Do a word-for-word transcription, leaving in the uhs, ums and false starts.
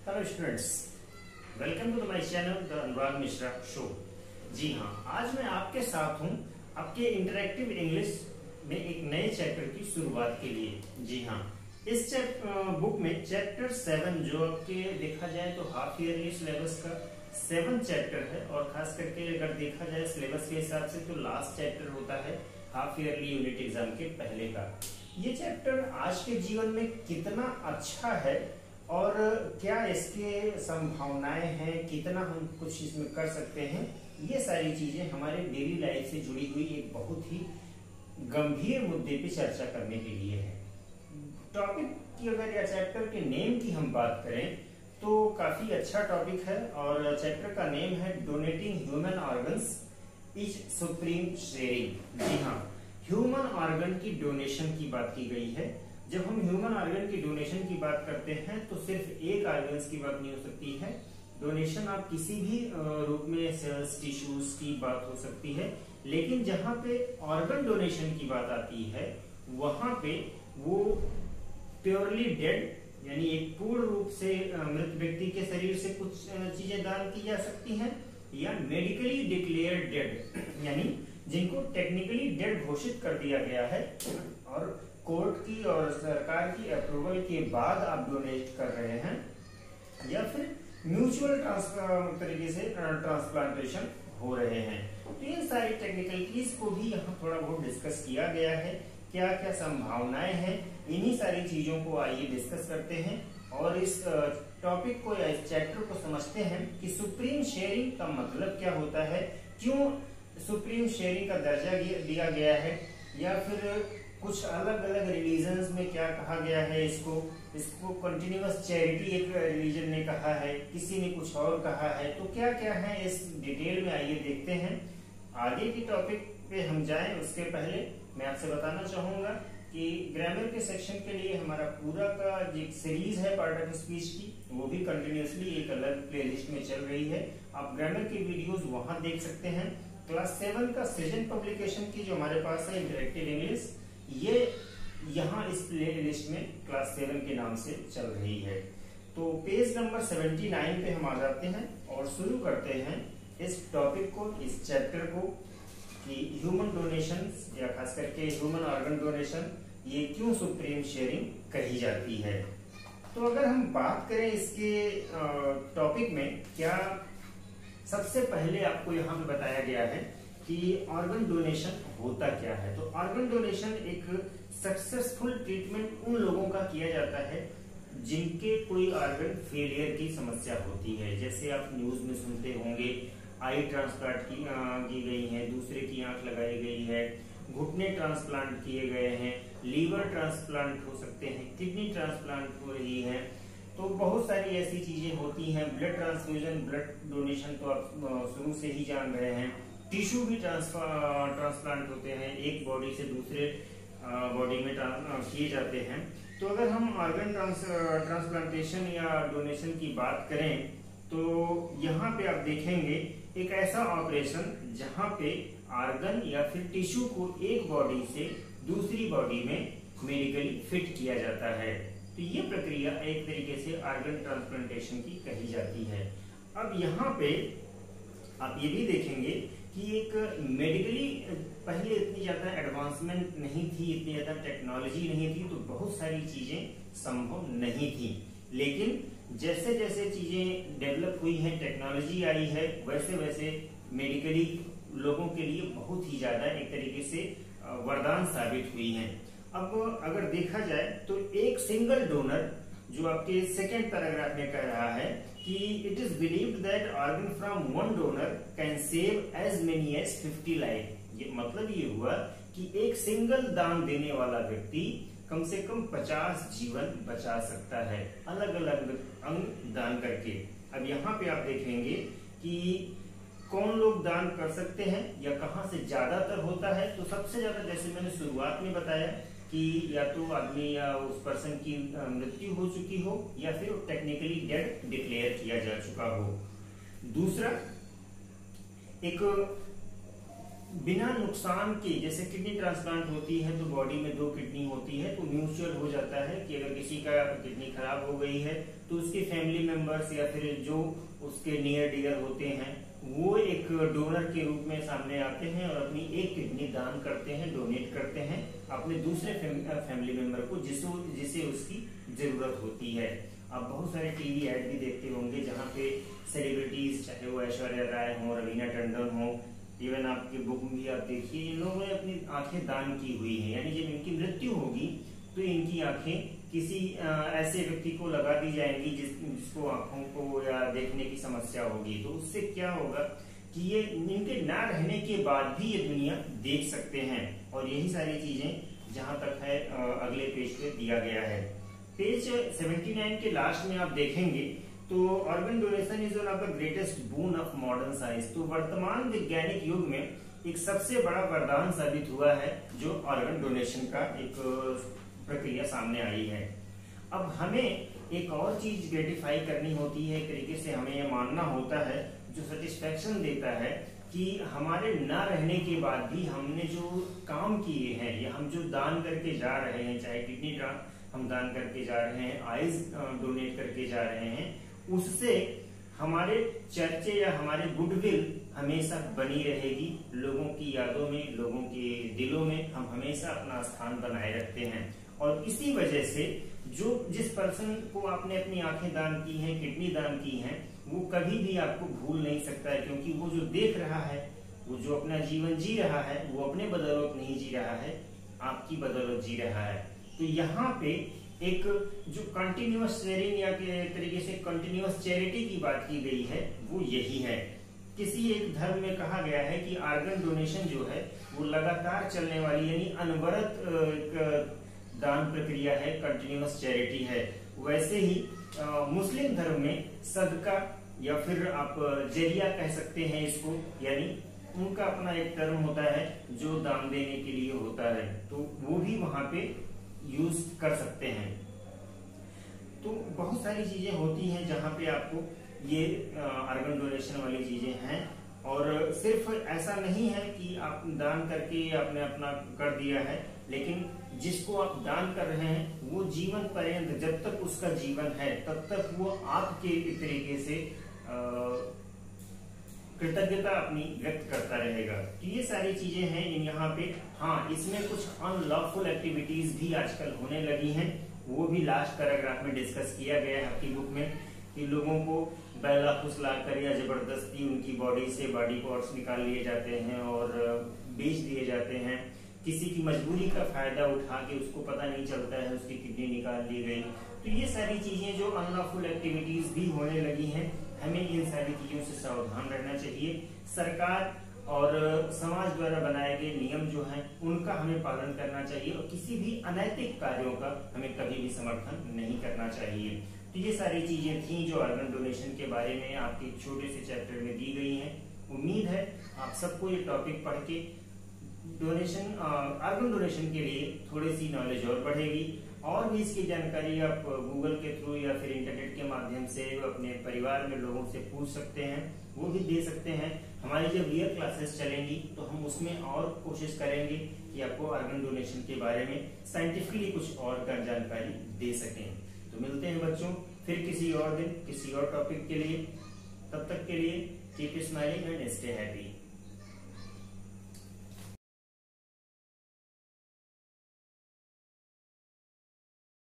Hello students, welcome to my channel the Anurag Mishra show. जी हाँ, आज मैं आपके साथ हूँ आपके इंटरेक्टिव इंग्लिश में एक नए चैप्टर की शुरुआत के लिए। जी हाँ, इस बुक में चैप्टर सेवन, जो आपके देखा जाए तो हाफ ईयरली सिलेबस का सेवन चैप्टर है, और खास करके अगर देखा जाए सिलेबस के हिसाब से तो लास्ट चैप्टर होता है हाफ ईयरली यूनिट एग्जाम के पहले का। ये चैप्टर आज के जीवन में कितना अच्छा है और क्या इसके संभावनाएं हैं, कितना हम कुछ इसमें कर सकते हैं, ये सारी चीजें हमारे डेली लाइफ से जुड़ी हुई एक बहुत ही गंभीर मुद्दे पे चर्चा करने के लिए है। टॉपिक की अगर या चैप्टर के नेम की हम बात करें तो काफी अच्छा टॉपिक है, और चैप्टर का नेम है donating human organs is supreme sharing. जी हाँ, ह्यूमन ऑर्गन की डोनेशन की बात की गई है। जब हम ह्यूमन ऑर्गन की डोनेशन की बात करते हैं तो सिर्फ एक ऑर्गन्स की बात नहीं हो सकती है। डोनेशन आप किसी भी रूप में सेल्स, टिश्यूज की बात हो सकती है, लेकिन जहां पे ऑर्गन डोनेशन की बात आती है वहां पे वो प्योरली डेड यानी एक पूर्ण रूप से मृत व्यक्ति के शरीर से कुछ चीजें दान की जा सकती हैं, या मेडिकली डिक्लेयर्ड डेड यानी जिनको टेक्निकली डेड घोषित कर दिया गया है और कोर्ट की और सरकार की अप्रूवल के बाद आप डोनेट कर रहे हैं, या फिर म्यूचुअल तरीके से ट्रांसप्लांटेशन हो रहे हैं। तो इन सारी टेक्निकलिटीज को भी यहाँ थोड़ा बहुत डिस्कस किया गया है। क्या क्या संभावनाएं हैं, इन्हीं सारी चीजों को आइए डिस्कस करते हैं और इस टॉपिक को या इस चैप्टर को समझते हैं कि सुप्रीम शेयरिंग का मतलब क्या होता है, क्यों सुप्रीम शेयरिंग का दर्जा दिया गया है, या फिर कुछ अलग अलग रिलीजन्स में क्या कहा गया है। इसको इसको कंटिन्यूअस चैरिटी एक रिलीजन ने कहा है, किसी ने कुछ और कहा है। तो क्या क्या है इस डिटेल में आइए देखते हैं। आगे की टॉपिक पे हम जाएं उसके पहले मैं आपसे बताना चाहूंगा कि ग्रामर के सेक्शन के लिए हमारा पूरा का जो सीरीज है पार्ट ऑफ स्पीच की, वो भी कंटिन्यूअसली एक अलग प्लेलिस्ट में चल रही है। आप ग्रामर की वीडियोस वहां देख सकते हैं। क्लास सेवन का सीजन पब्लिकेशन की जो हमारे पास है इंटरेक्टिव इंग्लिश, ये यहाँ इस प्ले लिस्ट में क्लास सेवन के नाम से चल रही है। तो पेज नंबर सेवेंटी नाइन पे हम आ जाते हैं और शुरू करते हैं इस टॉपिक को, इस चैप्टर को, कि ह्यूमन डोनेशन या खास करके ह्यूमन ऑर्गन डोनेशन ये क्यों सुप्रीम शेयरिंग कही जाती है। तो अगर हम बात करें इसके टॉपिक में, क्या सबसे पहले आपको यहाँ पे बताया गया है कि ऑर्गन डोनेशन होता क्या है। तो ऑर्गन डोनेशन एक सक्सेसफुल ट्रीटमेंट उन लोगों का किया जाता है जिनके कोई ऑर्गन फेलियर की समस्या होती है। जैसे आप न्यूज में सुनते होंगे आई ट्रांसप्लांट की, की गई है, दूसरे की आंख लगाई गई है, घुटने ट्रांसप्लांट किए गए हैं, लीवर ट्रांसप्लांट हो सकते हैं, किडनी ट्रांसप्लांट हो रही है। तो बहुत सारी ऐसी चीजें होती हैं। ब्लड ट्रांसफ्यूजन, ब्लड डोनेशन तो आप शुरू से ही जान रहे हैं। टिश्यू भी ट्रांसप्लांट होते हैं, एक बॉडी से दूसरे बॉडी में किए जाते हैं। तो अगर हम ऑर्गन ट्रांसप्लांटेशन या डोनेशन की बात करें तो यहाँ पे आप देखेंगे एक ऐसा ऑपरेशन जहाँ पे ऑर्गन या फिर टिश्यू को एक बॉडी से दूसरी बॉडी में मेडिकली फिट किया जाता है। तो ये प्रक्रिया एक तरीके से ऑर्गन ट्रांसप्लांटेशन की कही जाती है। अब यहाँ पे आप ये भी देखेंगे कि एक मेडिकली पहले इतनी ज्यादा एडवांसमेंट नहीं थी, इतनी ज्यादा टेक्नोलॉजी नहीं थी, तो बहुत सारी चीजें संभव नहीं थी। लेकिन जैसे जैसे चीजें डेवलप हुई हैं, टेक्नोलॉजी आई है, वैसे वैसे मेडिकली लोगों के लिए बहुत ही ज्यादा एक तरीके से वरदान साबित हुई हैं। अब अगर देखा जाए तो एक सिंगल डोनर, जो आपके सेकेंड पैराग्राफ में कह रहा है कि it is believed that organ from one donor can save as many as fifty life. ये मतलब ये हुआ कि एक सिंगल दान देने वाला व्यक्ति कम से कम पचास जीवन बचा सकता है, अलग अलग अंग दान करके। अब यहाँ पे आप देखेंगे कि कौन लोग दान कर सकते हैं या कहाँ से ज्यादातर होता है। तो सबसे ज्यादा, जैसे मैंने शुरुआत में बताया, कि या तो आदमी या उस पर्सन की मृत्यु हो चुकी हो या फिर टेक्निकली डेड डिक्लेयर किया जा चुका हो। दूसरा, एक बिना नुकसान के, जैसे किडनी ट्रांसप्लांट होती है तो बॉडी में दो किडनी होती है, तो म्यूचुअल हो जाता है कि अगर किसी का किडनी खराब हो गई है तो उसके फैमिली मेंबर्स या फिर जो उसके नियर डियर होते हैं वो एक डोनर के रूप में सामने आते हैं और अपनी एक किडनी दान करते हैं, डोनेट करते हैं अपने दूसरे फैमिली मेंबर को जिसो जिसे उसकी जरूरत होती है। आप बहुत सारे टीवी ऐड भी देखते होंगे जहाँ पे सेलिब्रिटीज, चाहे वो ऐश्वर्या राय हो, रवीना टंडन हो, इवन आपकी बुक में भी आप देखिए इन लोगों ने अपनी आंखें दान की हुई है, यानी जब इनकी मृत्यु होगी तो इनकी आंखें किसी आ, ऐसे व्यक्ति को लगा दी जाएंगी जिस, जिसको आंखों को या देखने की समस्या होगी। तो उससे क्या होगा कि ये इनके ना रहने के बाद भी ये दुनिया देख सकते हैं। और यही सारी चीजें जहां तक है आ, अगले पेज पे दिया गया है। पेज उन्यासी के लास्ट में आप देखेंगे तो organ donation is one of the greatest boon of modern science. तो वर्तमान वैज्ञानिक युग में एक सबसे बड़ा वरदान साबित हुआ है जो ऑर्गन डोनेशन का एक प्रक्रिया सामने आई है। अब हमें एक और चीज ग्रेटिफाई करनी होती है, एक तरीके से हमें यह मानना होता है जो सेटिस्फेक्शन देता है कि हमारे ना रहने के बाद भी हमने जो काम किए हैं या हम जो दान करके जा रहे हैं, चाहे किडनी हम दान करके जा रहे हैं, आइज डोनेट करके जा रहे हैं, उससे हमारे चर्चे या हमारे गुडविल हमेशा बनी रहेगी। लोगों की यादों में, लोगों के दिलों में हम हमेशा अपना स्थान बनाए रखते हैं। और इसी वजह से जो जिस पर्सन को आपने अपनी आंखें दान की हैं, किडनी दान की हैं, वो कभी भी आपको भूल नहीं सकता है, क्योंकि वो जो देख रहा है, वो जो अपना जीवन जी रहा है, वो अपने बदौलत नहीं जी रहा है, आपकी बदौलत जी रहा है। तो यहाँ पे एक जो कंटिन्यूअस शेयरिंग या के तरीके से कंटिन्यूअस चैरिटी की बात की गई है वो यही है। किसी एक धर्म में कहा गया है कि ऑर्गन डोनेशन जो है वो लगातार चलने वाली यानी अनवरत दान प्रक्रिया है, कंटिन्यूअस चैरिटी है। वैसे ही आ, मुस्लिम धर्म में सदका या फिर आप जरिया कह सकते हैं इसको, यानी उनका अपना एक टर्म होता है जो दान देने के लिए होता है, तो वो भी वहां पे यूज कर सकते हैं। तो बहुत सारी चीजें होती हैं जहां पे आपको ये ऑर्गन डोनेशन वाली चीजें हैं। और सिर्फ ऐसा नहीं है कि आप दान करके आपने अपना कर दिया है, लेकिन जिसको आप दान कर रहे हैं वो जीवन पर्यंत, जब तक उसका जीवन है तब तक वो आपके एक तरीके से कृतज्ञता अपनी व्यक्त करता रहेगा। तो ये सारी चीजें हैं यहाँ पे। हाँ, इसमें कुछ अनलॉफुल एक्टिविटीज भी आजकल होने लगी हैं, वो भी लास्ट पैराग्राफ में डिस्कस किया गया है आपकी बुक में कि लोगों को बैला फुसला कर या जबरदस्ती उनकी बॉडी से बॉडी पार्ट्स निकाल लिए जाते हैं और बेच दिए जाते हैं। किसी की मजबूरी का फायदा उठा के उसको पता नहीं चलता है उसकी किडनी निकाल ली गई। तो ये सारी चीजें जो अनलॉफुल एक्टिविटीज भी होने लगी हैं, हमें इन सारी चीजों से सावधान रहना चाहिए। सरकार और समाज द्वारा बनाए गए नियम जो हैं उनका हमें पालन करना चाहिए और किसी भी अनैतिक कार्यों का हमें कभी भी समर्थन नहीं करना चाहिए। तो ये सारी चीजें थी जो ऑर्गन डोनेशन के बारे में आपके छोटे से चैप्टर में दी गई हैं। उम्मीद है आप सबको ये टॉपिक पढ़ के डोनेशन ऑर्गन डोनेशन के लिए थोड़ी सी नॉलेज और बढ़ेगी। और भी इसकी जानकारी आप गूगल के थ्रू या फिर इंटरनेट के माध्यम से अपने परिवार में लोगों से पूछ सकते हैं, वो भी दे सकते हैं। हमारी जब रियल क्लासेस चलेंगी तो हम उसमें और कोशिश करेंगे कि आपको ऑर्गन डोनेशन के बारे में साइंटिफिकली कुछ और का जानकारी दे सकें। तो मिलते हैं बच्चों फिर किसी और दिन किसी और टॉपिक के लिए। तब तक के लिए keep smiling and stay happy.